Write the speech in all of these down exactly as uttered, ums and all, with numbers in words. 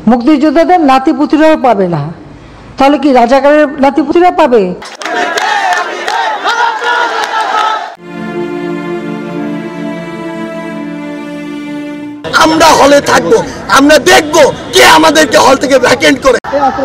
মুক্তিযোদ্ধাদের নাতিপুতিরাও পাবে না, তাহলে কি রাজাকারের নাতিপুতিরা পাবে? আমরা হলে থাকবো, আমরা দেখবো কে আমাদেরকে হল থেকে ভ্যাকেন্ট করে।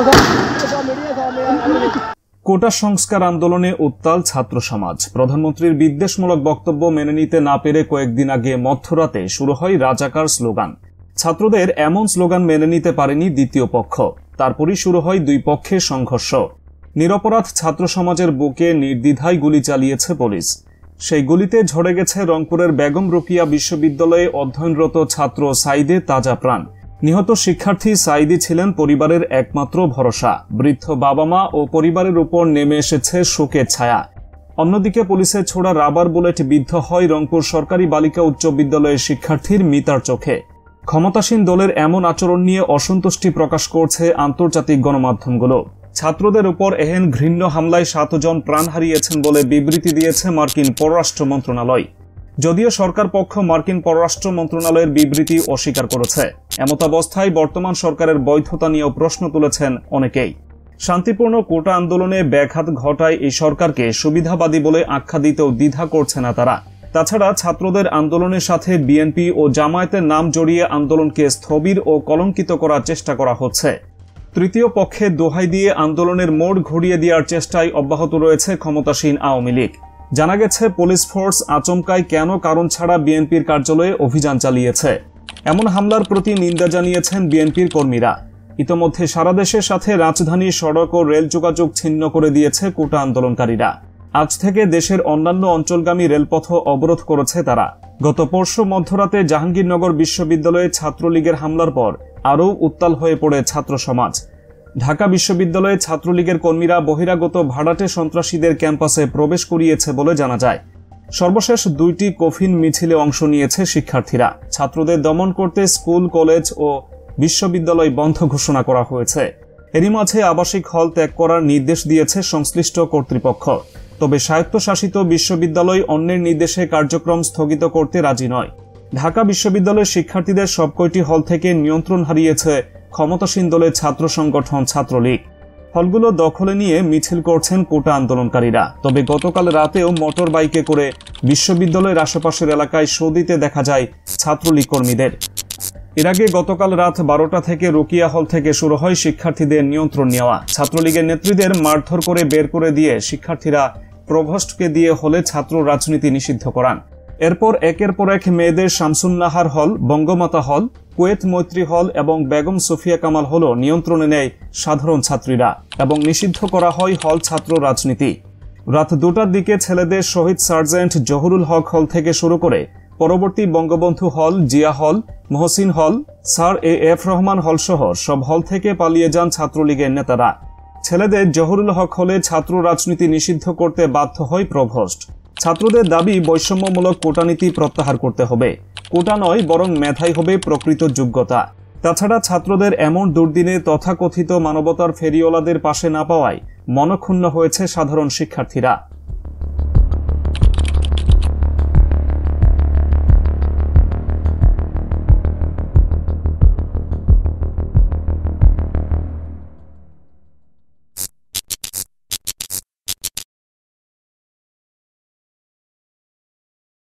কোটা সংস্কার আন্দোলনে উত্তাল ছাত্র সমাজ। প্রধানমন্ত্রীর বিদ্বেষমূলক বক্তব্য মেনে নিতে না পেরে কয়েকদিন আগে মধ্যরাতে শুরু হয় রাজাকার স্লোগান। ছাত্রদের এমন স্লোগান মেনে নিতে পারেনি দ্বিতীয় পক্ষ, তারপরই শুরু হয় দুই পক্ষের সংঘর্ষ। নিরপরাধ ছাত্র সমাজের বুকে নির্দ্বিধায় গুলি চালিয়েছে পুলিশ। সেই গুলিতে ঝরে গেছে রংপুরের বেগম রোকেয়া বিশ্ববিদ্যালয়ে অধ্যয়নরত ছাত্র সাইদে তাজা প্রাণ। নিহত শিক্ষার্থী সাইদি ছিলেন পরিবারের একমাত্র ভরসা। বৃদ্ধ বাবা মা ও পরিবারের উপর নেমে এসেছে শোকের ছায়া। অন্যদিকে পুলিশের ছোড়া রাবার বুলেট বিদ্ধ হয় রংপুর সরকারি বালিকা উচ্চ বিদ্যালয়ের শিক্ষার্থীর মিতার চোখে। ক্ষমতাসীন দলের এমন আচরণ নিয়ে অসন্তুষ্টি প্রকাশ করছে আন্তর্জাতিক গণমাধ্যমগুলো। ছাত্রদের উপর এহেন ঘৃণ্য হামলায় সাতজন প্রাণ হারিয়েছেন বলে বিবৃতি দিয়েছে মার্কিন পররাষ্ট্র মন্ত্রণালয়। যদিও সরকার পক্ষ মার্কিন পররাষ্ট্র মন্ত্রণালয়ের বিবৃতি অস্বীকার করেছে। এমতাবস্থায় বর্তমান সরকারের বৈধতা নিয়েও প্রশ্ন তুলেছেন অনেকেই। শান্তিপূর্ণ কোটা আন্দোলনে ব্যাঘাত ঘটায় এই সরকারকে সুবিধাবাদী বলে আখ্যা দিতেও দ্বিধা করছে না তারা। তাছাড়া ছাত্রদের আন্দোলনের সাথে বিএনপি ও জামায়াতের নাম জড়িয়ে আন্দোলনকে স্থবির ও কলঙ্কিত করার চেষ্টা করা হচ্ছে। তৃতীয় পক্ষে দোহাই দিয়ে আন্দোলনের মোড় ঘুরিয়ে দেওয়ার চেষ্টায় অব্যাহত রয়েছে ক্ষমতাসীন আওয়ামী লীগ। জানা গেছে পুলিশ ফোর্স আচমকায় কেন কারণ ছাড়া বিএনপির কার্যালয়ে অভিযান চালিয়েছে। এমন হামলার প্রতি নিন্দা জানিয়েছেন বিএনপির কর্মীরা। ইতোমধ্যে সারা দেশের সাথে রাজধানীর সড়ক ও রেল যোগাযোগ ছিন্ন করে দিয়েছে কোটা আন্দোলনকারীরা। আজ থেকে দেশের অন্যান্য অঞ্চলগামী রেলপথ অবরোধ করেছে তারা। গত পরশু মধ্যরাতে জাহাঙ্গীরনগর বিশ্ববিদ্যালয়ে ছাত্রলীগের হামলার পর আরও উত্তাল হয়ে পড়ে ছাত্র সমাজ। ঢাকা বিশ্ববিদ্যালয়ে ছাত্রলীগের কর্মীরা বহিরাগত ভাড়াটে সন্ত্রাসীদের ক্যাম্পাসে প্রবেশ করিয়েছে বলে জানা যায়। সর্বশেষ দুইটি কফিন মিছিলে অংশ নিয়েছে শিক্ষার্থীরা। ছাত্রদের দমন করতে স্কুল, কলেজ ও বিশ্ববিদ্যালয় বন্ধ ঘোষণা করা হয়েছে। এরই মাঝে আবাসিক হল ত্যাগ করার নির্দেশ দিয়েছে সংশ্লিষ্ট কর্তৃপক্ষ। তবে স্বায়ত্তশাসিত বিশ্ববিদ্যালয় অন্যের নির্দেশে কার্যক্রম স্থগিত করতে রাজি নয়। ঢাকা বিশ্ববিদ্যালয়ের শিক্ষার্থীদের সবকয়টি হল থেকে নিয়ন্ত্রণ হারিয়েছে ক্ষমতাসীন দলের ছাত্র সংগঠন ছাত্রলীগ। হলগুলো দখলে নিয়ে মিছিল করছেন কোটা আন্দোলনকারীরা। তবে গতকাল রাতেও মোটর বাইকে করে বিশ্ববিদ্যালয়ের আশেপাশের এলাকায় শো দিতে দেখা যায় ছাত্রলীগ কর্মীদের। এর আগে গতকাল রাত বারোটা থেকে রোকেয়া হল থেকে শুরু হয় শিক্ষার্থীদের নিয়ন্ত্রণ নেওয়া। ছাত্রলীগের নেত্রীদের মারধর করে বের করে দিয়ে শিক্ষার্থীরা প্রভোস্টকে দিয়ে হলে ছাত্র রাজনীতি নিষিদ্ধ করান। এরপর একের পর এক মেয়েদের শামসুন্নাহার হল, বঙ্গমাতা হল, কুয়েত মৈত্রী হল এবং বেগম সুফিয়া কামাল হল নিয়ন্ত্রণে নেয় সাধারণ ছাত্রীরা এবং নিষিদ্ধ করা হয় হল ছাত্র রাজনীতি। রাত দুটার দিকে ছেলেদের শহীদ সার্জেন্ট জহুরুল হক হল থেকে শুরু করে পরবর্তী বঙ্গবন্ধু হল, জিয়া হল, মহসিন হল, স্যার এ এফ রহমান হল সহ সব হল থেকে পালিয়ে যান ছাত্রলীগের নেতারা। ছেলেদের জহুরুল হক হলে ছাত্র রাজনীতি নিষিদ্ধ করতে বাধ্য হয় প্রভোস্ট। ছাত্রদের দাবি বৈষম্যমূলক কোটানীতি প্রত্যাহার করতে হবে। কোটা নয় বরং মেধাই হবে প্রকৃত যোগ্যতা। তাছাড়া ছাত্রদের এমন দুর্দিনে তথাকথিত মানবতার ফেরিওয়ালাদের পাশে না পাওয়ায় মনক্ষুণ্ণ হয়েছে সাধারণ শিক্ষার্থীরা।